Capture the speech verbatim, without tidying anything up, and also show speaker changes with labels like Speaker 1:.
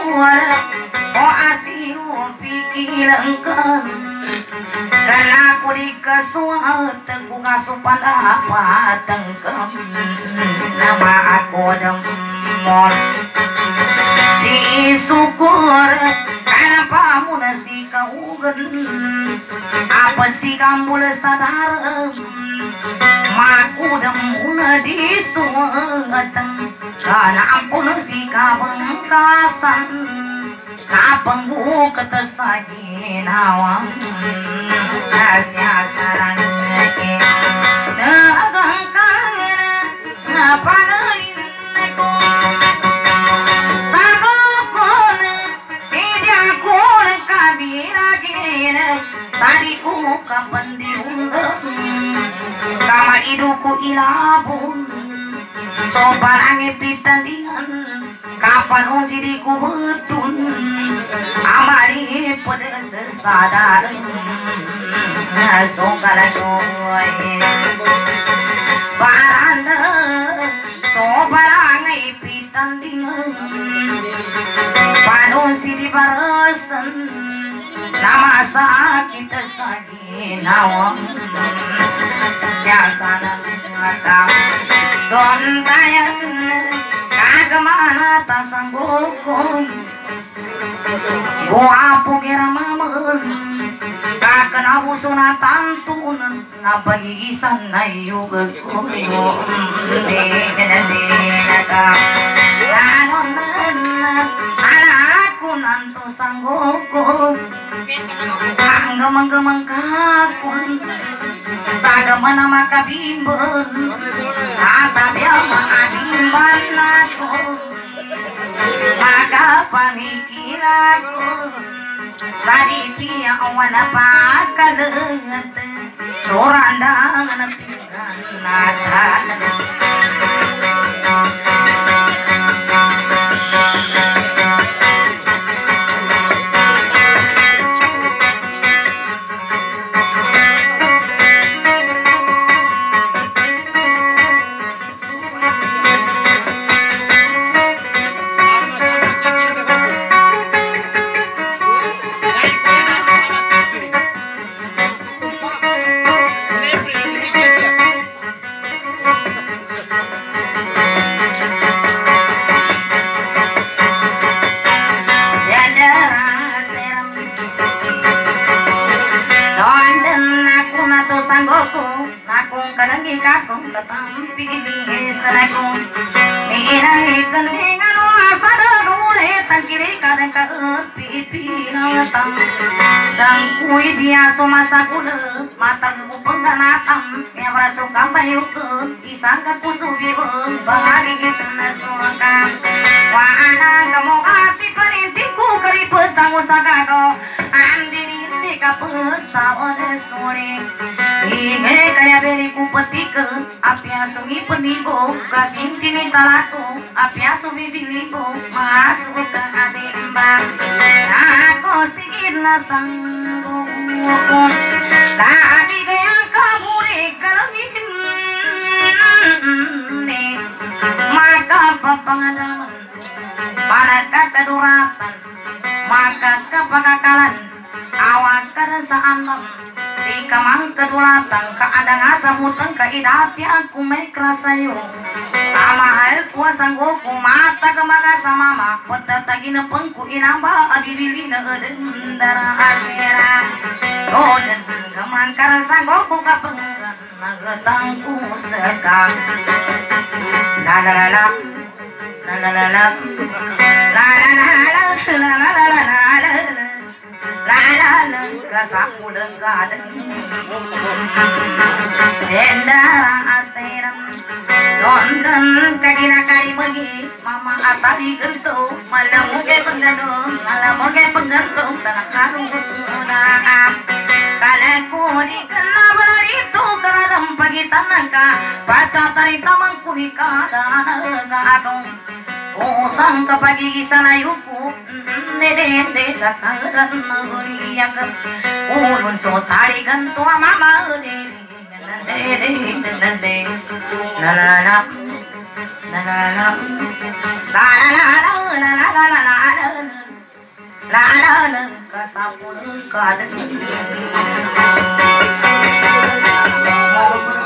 Speaker 1: suara oh asiu pikirankan karena aku dikasuat aku ngasupan apa tengkem nama aku demol disyukur karena pamu nasi kaugen apa sih kamu sadar maku demuna disuatan karena ampun si kabengkasan kapenggu ketesagi nawang asya sarang nagang kangena ngapanain aku sagokon tidak kun kabira gina tadiku kapan diundang kama iduku ilabun sopan angin pitandingan kapan uji diku betun amari pada sesadar songkala joy baranda sopan angin pitandingan panun siri barasan nama sakit sagi nawang jasana ngata don tayan kagemana tasanggokon gua pukira mamen kakena busuna tantun ngapagigisan na yuga kuyo denaka lanon anakku nanto sanggokon anggamang-gamang kakun sagamana makabimben atabya makabimban ako makapamikir ako tadi pia wana pakalengat sorandang napigan natal kakung ketampi di senakung mirai kendingan masada gule tangkiri kadang ka pipi natam sang kui biasa masa kule mata pengganatam yang merasuk kampayu ke isang kusubi bangari kita nasuka wa ana kamu ati perintihku kari petang usakago andini di kapus sawade sore Ige kaya beri kupeti ke apia sungi penibo kasinti minta laku apia sumi bilibo masuk ke adembang aku sikit nasanggung tapi kaya kaburi kalangin maka pengalaman pada keduratan maka kepakakalan awak kerasaan di kamang kedulatan keadaan asa hutang keidati aku may krasayo amahal kuasang goku mata kemaga sama mama petatagi na pengku inamba abibili na eden darah asera doden kaman karasang goku kapengan nagetangku sekang la la la la la la la la la la la la la la lalang kasamu lengkaden dendara aseram London kadina kari bagi mama atari gentu malam muke penggandung malam muke penggandung tanah karung kesunaan kalaku dikena beraritu keradam pagi sanangka baca tari tamang kunika dan agung usang kapagi sana yuku nede desa karan nguriyakan ulun so tari gantu mama nede nede nede la la la la la la la la la la la la la लाडानं कसा पुढं काढ